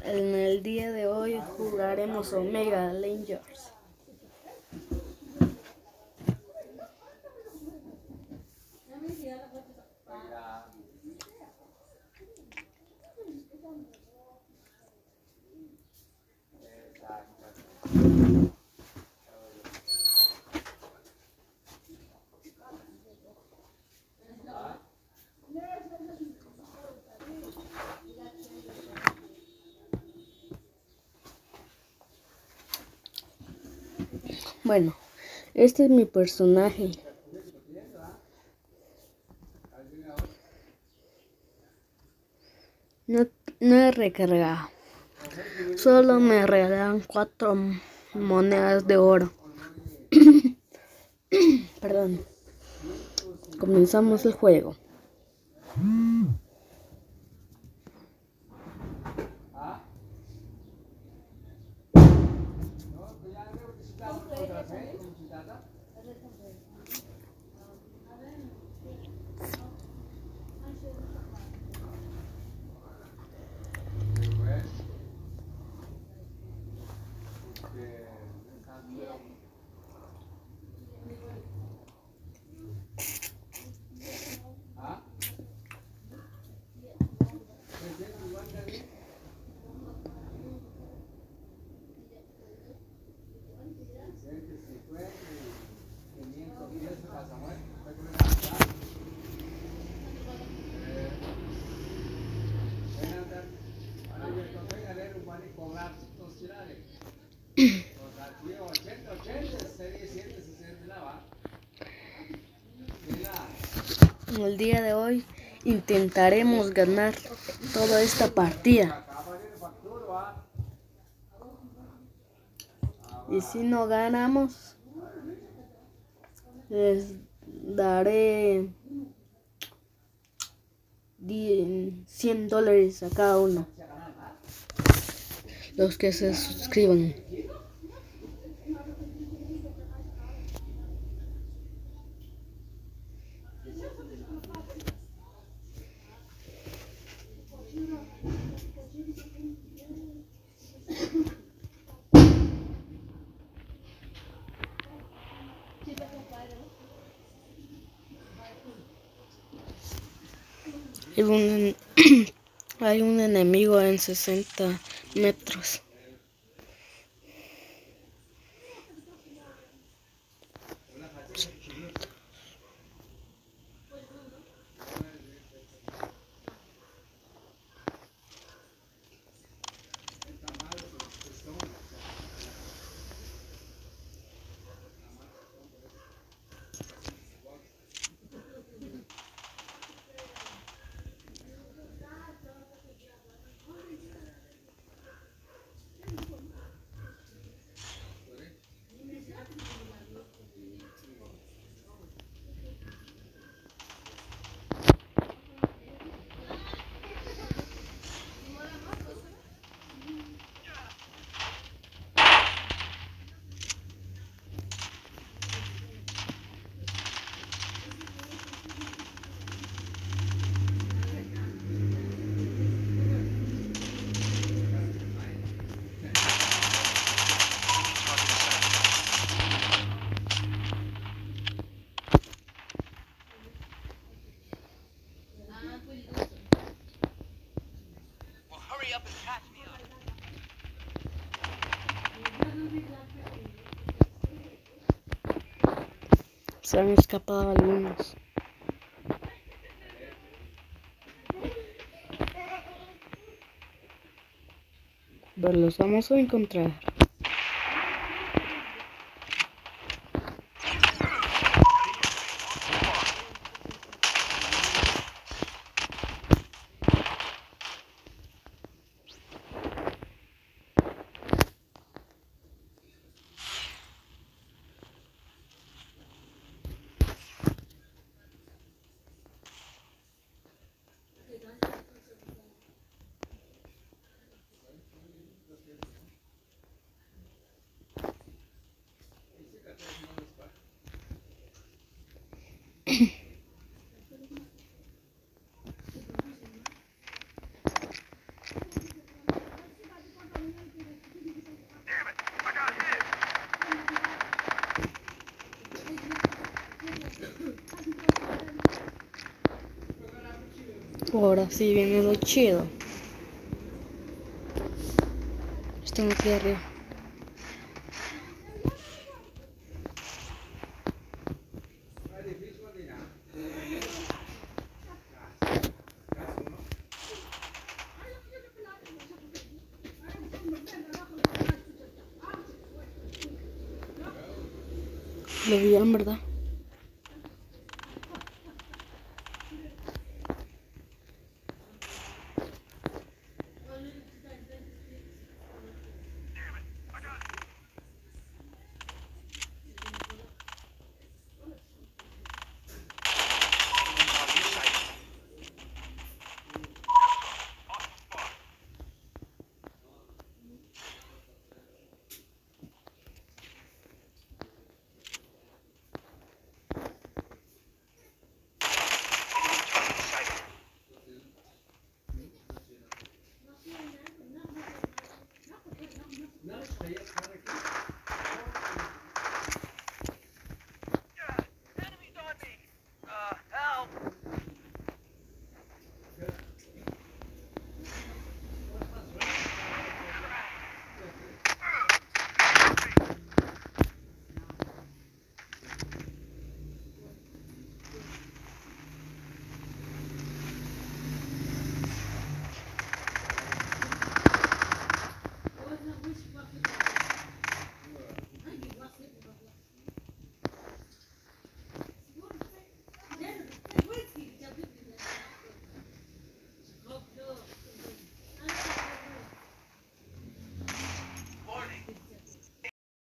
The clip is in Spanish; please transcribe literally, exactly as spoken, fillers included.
En el día de hoy jugaremos Omega Rangers. Bueno, este es mi personaje. No, no he recargado. Solo me regalan cuatro monedas de oro. Perdón. Comenzamos el juego. El día de hoy intentaremos ganar toda esta partida. Y si no ganamos, les daré cien dólares a cada uno, los que se suscriban. Hay un, hay un enemigo en sesenta metros. Se han escapado algunos. Pero los vamos a encontrar. Ahora sí viene lo chido. Estamos aquí arriba. Lo vieron, ¿verdad?